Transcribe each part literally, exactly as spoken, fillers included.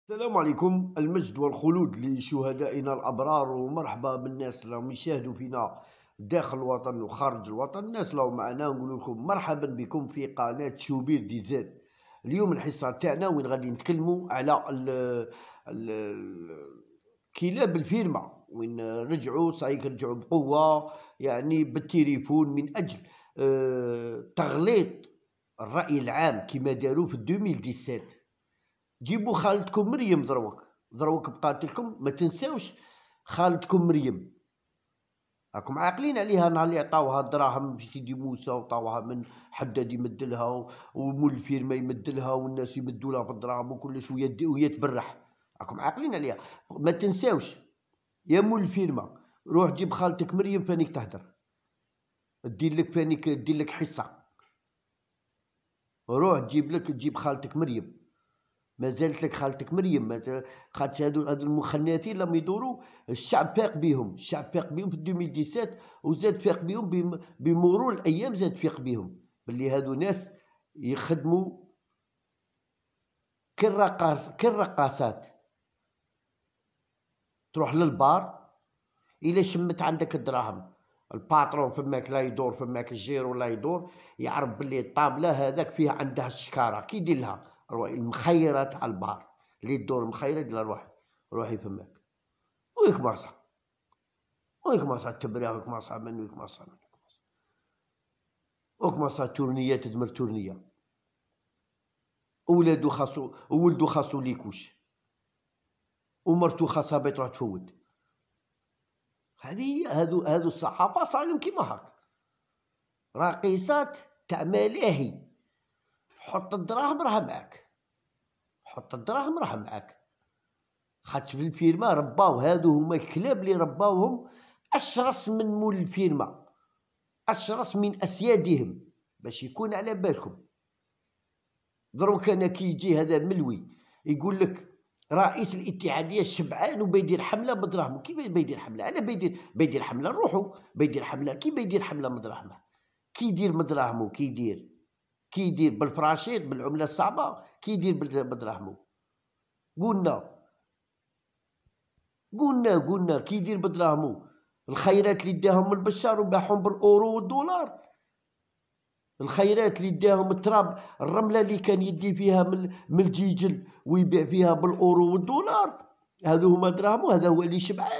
السلام عليكم. المجد والخلود لشهدائنا الأبرار، ومرحبا بالناس اللي راهم يشاهدوا فينا داخل الوطن وخارج الوطن. الناس اللي معنا نقول لكم مرحبا بكم في قناة شوبير دي زاد. اليوم الحصة تاعنا وين غادي نتكلموا على ال ال كلاب الفيرما، وين رجعوا صحيح رجعوا بقوة، يعني بالتليفون، من أجل آه، تغليط الرأي العام كما داروا في ألفين وسبعة عشر. جيبوا خالتكم مريم دروك دروك بقات لكم، ما تنساوش خالتكم مريم. راكم عاقلين عليها نهار اللي عطاوها الدراهم في سيدي موسى وعطاوها من حداد يمدلها ومول الفيرما يمدلها والناس يمدوا لها في الدراهم وكلش وهي تبرح. راكم عاقلين عليها، ما تنساوش يا مول الفيرما. روح جيب خالتك مريم فانيك تهدر، دير لك فانيك دير لك حصه. روح جيب لك تجيب خالتك مريم، ما زالت لك خالتك مريم. خاطش هادو هادو المخنثين لما يدوروا الشعب فاق بيهم، الشعب فاق بيهم في ألفين وسبعة عشر، وزاد فاق بيهم بمرور الايام، زاد فاق بيهم باللي هادو ناس يخدموا كالرقاص كالرقاصات. تروح للبار الا شمت عندك الدراهم، الباترون فماك لا يدور، فماك الجيرو لا يدور، يعرف باللي الطابله هذاك فيها عندها الشكاره، كي يدير لها روحي المخيرات على البار اللي تدور مخيره، يدير روحي روحي فماك ويك مارسا ويك مارسا تبريها، ويك مارسا من ويك مارسا من ويك مارسا تورنيه تدمر تورنيه. ولادو خاصو ولدو خاصو ليكوش، ومرتو خاصها بيت تروح تفوت. هذه هادو هادو الصحافه صايرين كيما هاك، راقصات تاع ملاهي. حط الدراهم راها معاك، حط الدراهم راها معاك. خاطش في الفيرما رباو، هادو هما الكلاب اللي رباوهم اشرس من مول الفيرما، اشرس من اسيادهم، باش يكون على بالكم. دروك انا كي يجي هذا ملوي يقول لك رئيس الاتحاديه شبعان وبيدير حمله بدراهمه. كيف بيدير حمله؟ انا بيدير بيدير حمله نروحو، بيدير حمله كي بيدير حمله مدراهمه، كي يدير مدراهمه، كي يدير كي يدير بالفراشيط بالعمله الصعبه، كي يدير بدراهمه. قلنا قلنا قلنا كي يدير بدراهمو. الخيرات اللي داهم البشار وباعهم بالاورو والدولار، الخيرات اللي داهم التراب، الرمله اللي كان يدي فيها من من الجيجل ويبيع فيها بالاورو والدولار، هذو هما دراهمو. هذا هو اللي شبعان،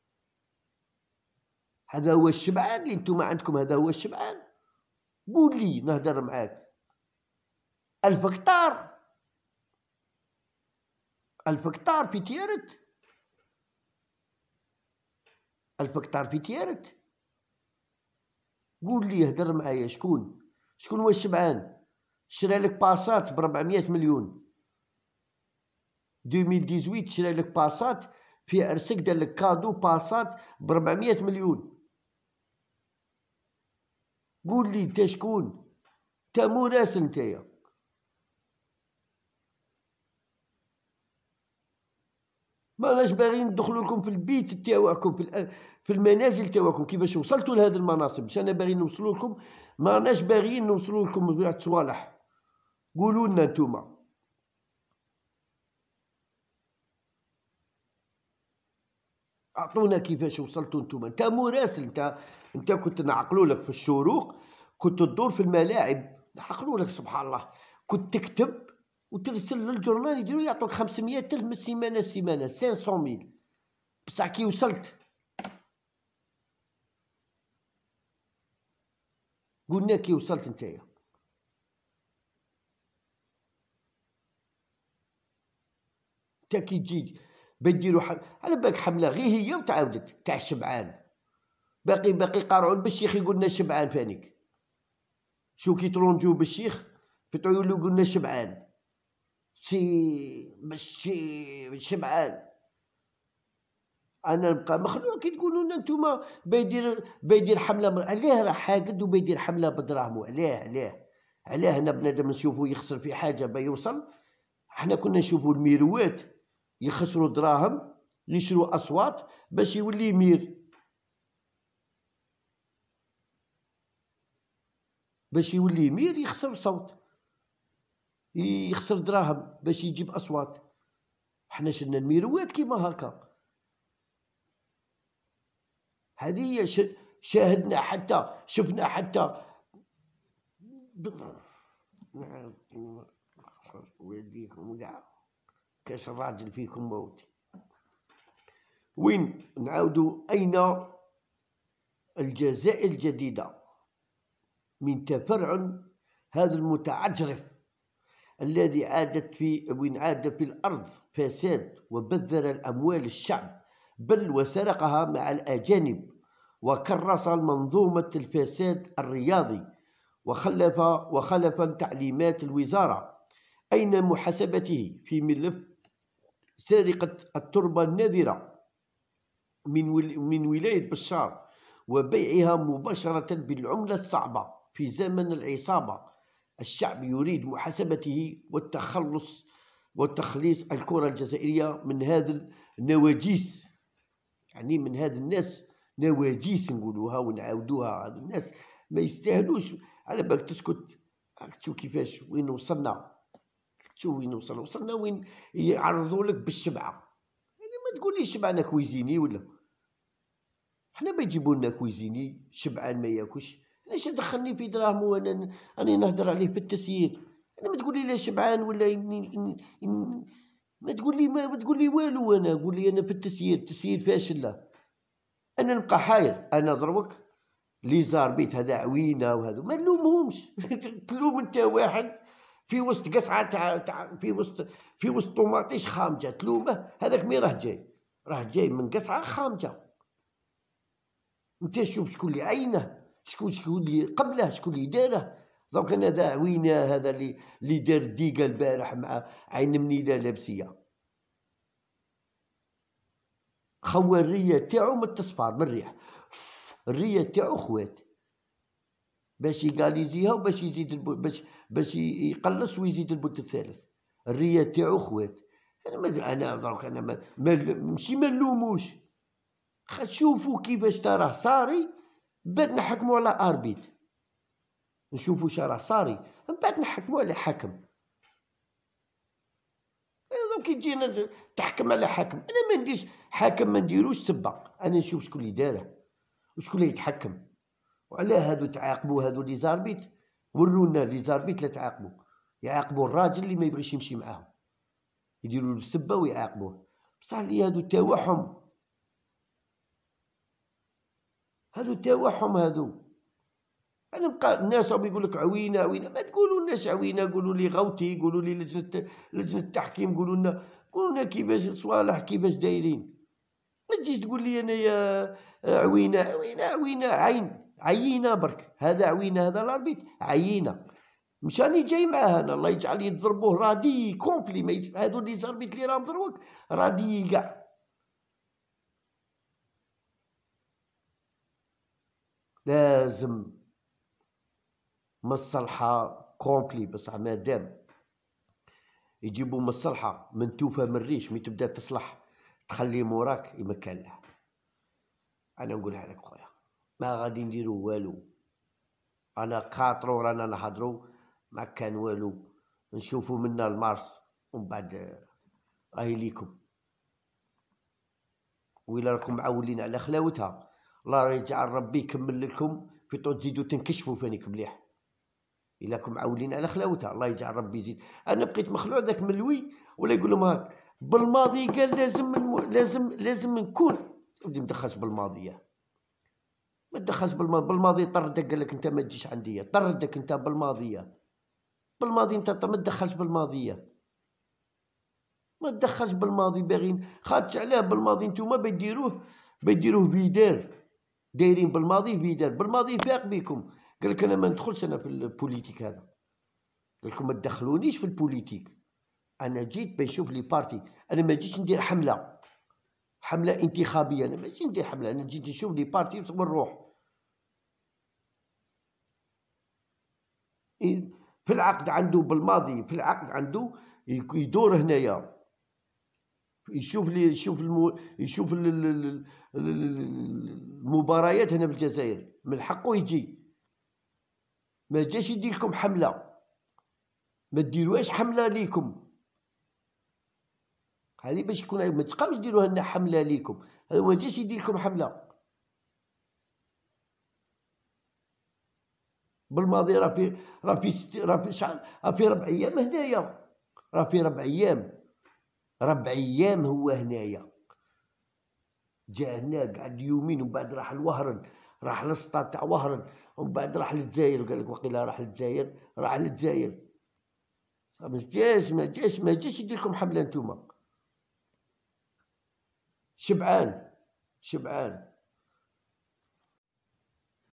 هذا هو الشبعان اللي انتم عندكم، هذا هو الشبعان. قول لي نهدر معاك. ألف هكتار، ألف هكتار في تيارت، ألف هكتار في تيارت. قول لي هدر معايا، شكون شكون هو الشبعان؟ شرا لك باسات بربعمية مليون، ألفين وثمانية عشر شرا لك باسات في عرسك، دار لك كادو باسات بربعمية مليون. قول لي انت شكون؟ انت مراسل نتايا. ماناش باغيين ندخلوا لكم في البيت تاعكم، في في المنازل تاعكم، كيفاش وصلتوا لهذه المناصب. مش انا باغيين نوصلوا لكم، ماناش باغيين نوصلوا لكم بواحد الصوالح. قولوا لنا نتوما. اعطونا كيفاش وصلتوا نتوما. انت مراسل، انت انت كنت نعقلوا لك في الشروق، كنت تدور في الملاعب، نعقلوا لك سبحان الله، كنت تكتب وترسل للجورنال يديروا يعطوك خمسمية ألف من السيمانه السيمانه خمسمية ميل. بصح كي وصلت قلنا كي وصلت نتايا. انت كي تجي بيديروا حل... على بالك حمله غير هي وتعاودت تاع الشبعان. باقي باقي قارعون بالشيخ يقول لنا شبعان فانيك. شو كي ترونجو بالشيخ فتعيو له قلنا شبعان، شي ماشي شبعان. انا نبقى مخلوع كي تقولوا لنا نتوما بيدير بيدير حمله مر... علاه راه حاقد وبيدير حمله بدراهمو؟ علاه علاه علاه انا بنادم نشوفو يخسر في حاجه بيوصل. احنا كنا نشوفو الميروات يخسروا دراهم، يشروا اصوات باش يولي يمير، باش يولي يمير يخسر صوت، يخسر دراهم باش يجيب اصوات. حنا شلنا الميروات كيما هكا. هذه هي شاهدنا حتى شفنا حتى ويديكم كاع كاش الراجل فيكم موت. وين نعاودوا أين الجزائر الجديدة من تفرع هذا المتعجرف الذي عادت في وين عاد في الأرض فساد وبذر الأموال الشعب بل وسرقها مع الأجانب وكرس المنظومة الفساد الرياضي وخلف وخلف تعليمات الوزارة. أين محاسبته في ملف سرقة التربة النادرة من من ولاية بشار وبيعها مباشرة بالعملة الصعبة في زمن العصابة؟ الشعب يريد محاسبته والتخلص والتخليص الكرة الجزائرية من هذا النواجيس، يعني من هذا الناس نواجيس نقولوها ونعاودوها. هذا الناس ما يستاهلوش. على بالك تسكت تشوف كيفاش وين وصلنا، شوف وين وصلنا وصلنا وين يعرضوا لك بالشبعة. يعني ما تقولي شبعنا كويزيني ولا حنا ما يجيبوا لنا كويزيني شبعان ما ياكلش. علاش دخلني في دراهم وانا راني نهضر عليه في التسيير؟ انا ما تقول لي لا شبعان ولا إني إني إني ما تقول لي ما, ما تقول لي والو. انا قول لي انا في التسيير، التسيير فاشل. لا انا نبقى حاير. انا دروك لي زاربيت هذا عوينه وهذا ما نلومهمش. تلوم انت واحد في وسط قصعه تاع تع... في وسط في وسط طوماطيش خامجه تلومه. هذاك مي راه جاي راه جاي من قصعه خامجه. انت شوف شكون اللي عينه، شكون شكون اللي قبله، شكون اللي داره. دونك انا ذا عوينه هذا اللي اللي دار ديقه البارح مع عين منيله لابسيه خو الريه تاعو من التصفار من الريح. الريه تاعو خوات باش يقاليزيها وباش يزيد البو باش باش يقلص ويزيد البوت الثالث. الريه تاعو خوات. انا ما انا دونك انا ما ماشي ما نلوموش. شوفوا كيفاش تراه صاري بعد نحكموا على اربيت، نشوفوا شراه صاري من بعد نحكموا على حكم. دونك كي تجينا تحكم على حكم، انا ما نديرش حاكم ما نديروش سبق. انا نشوف شكون اللي داره وشكون اللي يتحكم. وعلى هادو تعاقبوا هادو لي زاربيت. ورونا لي زاربيت لا تعاقبوا، يعاقبوا الراجل اللي ما يبغيش يمشي معاهم، يديروا له السبه ويعاقبوه. بصح لي هادو توهم، هادو توهم هادو. انا بقى الناس راهم يقول لك عوينه عوينه. ما تقولوا لناش عوينه، قولوا لي غوتي، قولوا لي لجنه لجنه التحكيم، قولوا لنا قولوا لنا كيفاش صوالح كيفاش دايرين. ما تجيش تقول لي انا يا عوينه عوينه عوينه عين عينه برك. هذا عوينه هذا الاربيت عينه. مش راني جاي معاه انا الله يجعل يضربوه رادي كومبلي. ما هادو لي زاربيت اللي راهم دروك رادي كاع. لازم مصلحة كومبلي. بصح مادام يجيبوا مصلحة منتوفة من الريش مي تبدا تصلح تخلي موراك يمكن له. انا نقولها لك خويا ما غادي نديرو والو. انا خاطرو رانا نهضرو ما كان والو. نشوفو منا المارس ومن بعد راهي ليكم. وإلا راكم معولين على خلاوتها الله يجعل ربي يكمل لكم في طول تزيدو تنكشفوا فانيك مليح. إلا راكم معولين على خلاوتها الله يجعل ربي يزيد. انا بقيت مخلوع ذاك ملوي ولا يقول لهم هاك بالماضي قال لازم من لازم لازم نكون. ودي مدخلش بالماضيه، ما تدخلش بالماضي. بالماضي طردك قال لك انت ما تجيش عندي، طردك انت بالماضيه. بالماضي انت ما تدخلش بالماضيه، ما تدخلش بالماضي. باغيين خاطش علاه بالماضي نتوما بيديروه بيديروه فيدار. دايرين بالماضي فيدار. بالماضي فاق بكم قال لك انا ما ندخلش انا في البوليتيك هذا. قال لكم ما تدخلونيش في البوليتيك. انا جيت بنشوف لي بارتي. انا ما جيتش ندير حمله حمله انتخابيه. انا ما جيت ندير حمله. انا جيت نشوف لي بارتي ونروح. في العقد عنده بالماضي، في العقد عنده يدور هنايا يشوف لي يشوف المو يشوف المباريات هنا في الجزائر من حقه يجي. ما جاش يدير لكم حمله، ما ديروهاش حمله ليكم. هذه باش يكون ما تبقاوش ديروها لنا حملة ليكم، هذا ما جاش يدير لكم حملة. بالماضي راه في راه في راه في شحال راه في ربع أيام هنايا، راه في ربع أيام ربع أيام هو هنايا، جا هنا قعد يومين ومن بعد راح لوهران، راح للسطاد تاع وهران ومن بعد راح للجزائر، وقال لك وقيلا راح للجزائر، راح للجزائر. ما جاش ما جاش ما جاش يدير لكم حملة نتوما. شبعان شبعان.